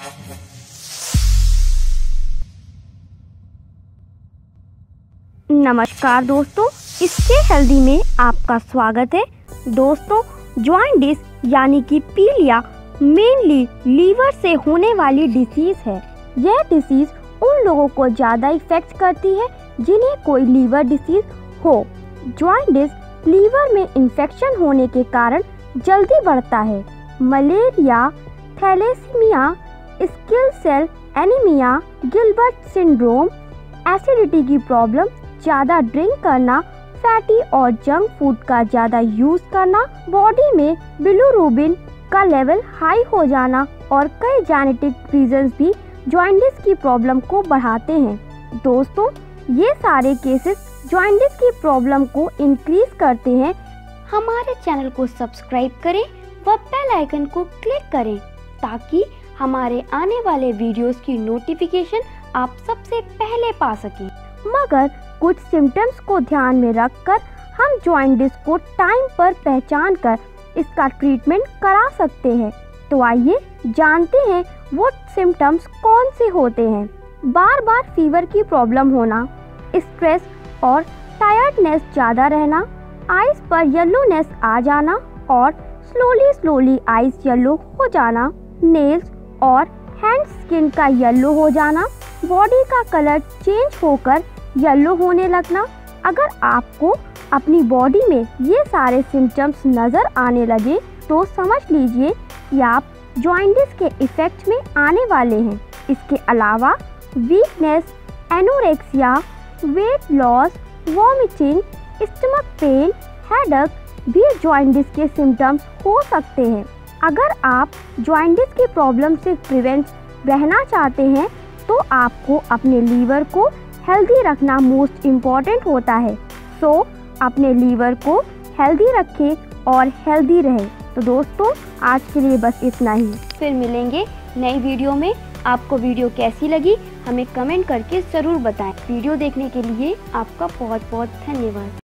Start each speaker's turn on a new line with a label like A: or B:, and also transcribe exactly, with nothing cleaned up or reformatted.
A: नमस्कार दोस्तों, stay healthy में आपका स्वागत है। दोस्तों, जॉइंटिस यानी कि पीलिया मेनली लीवर से होने वाली डिसीज है। यह डिसीज उन लोगों को ज़्यादा इफेक्ट करती है जिन्हें कोई लीवर डिसीज हो। जॉइंटिस लीवर में इन्फेक्शन होने के कारण जल्दी बढ़ता है। Malaria, thalassemia, sickle cell anaemia, Gilbert syndrome, acidity की प्रॉब्लम, ज़्यादा ड्रिंक करना, फैटी और जंक फूड का ज़्यादा यूज़ करना, बॉडी में बिलिरुबिन का लेवल हाई हो जाना और कई जेनेटिक रीजंस भी जॉइंटिस की प्रॉब्लम को बढ़ाते हैं। दोस्तों, ये सारे केसेस जॉइंटिस की प्रॉब्लम को इंक्रीज करते हैं। हमारे चैनल को सब्सक्राइब करें व बेल आइकन को क्लिक करें ताकि हमारे आने वाले वीडियोस की नोटिफिकेशन आप सबसे पहले पा सकें। मगर कुछ सिम्टम्स को ध्यान में रखकर हम जॉइंटिस को टाइम पर पहचान कर इसका ट्रीटमेंट करा सकते हैं। तो आइए जानते हैं वो सिम्टम्स कौन से होते हैं। बार बार फीवर की प्रॉब्लम होना, स्ट्रेस और टायर्डनेस ज़्यादा रहना, आइज पर येलोनेस आ जाना और स्लोली स्लोली आइज येलो हो जाना, नेल्स और हैंड स्किन का येलो हो जाना, बॉडी का कलर चेंज होकर येलो होने लगना। अगर आपको अपनी बॉडी में ये सारे सिम्टम्स नज़र आने लगे तो समझ लीजिए कि आप जॉइंटिस के इफ़ेक्ट में आने वाले हैं। इसके अलावा weakness, anorexia, weight loss, vomiting, stomach pain, headache भी जॉइंटिस के सिम्टम्स हो सकते हैं। अगर आप जॉइंटिस की प्रॉब्लम से प्रिवेंट रहना चाहते हैं तो आपको अपने लीवर को हेल्दी रखना मोस्ट इम्पॉर्टेंट होता है। सो अपने लीवर को हेल्दी रखें और हेल्दी रहें। तो दोस्तों, आज के लिए बस इतना ही। फिर मिलेंगे नई वीडियो में। आपको वीडियो कैसी लगी हमें कमेंट करके ज़रूर बताएं। वीडियो देखने के लिए आपका बहुत बहुत धन्यवाद।